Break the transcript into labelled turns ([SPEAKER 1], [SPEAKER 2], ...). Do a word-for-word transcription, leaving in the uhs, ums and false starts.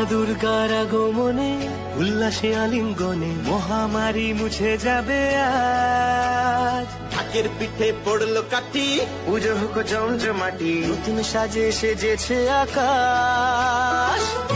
[SPEAKER 1] দুর্গার আগমনে উল্লাসে আলিঙ্গনে মহামারী মুছে যাবে আজ।
[SPEAKER 2] ঢাকের পিঠে পড়লো কাঠি,
[SPEAKER 1] পুজো হোক জমজমাটি, নতুন সাজে সেজেছে আকাশ।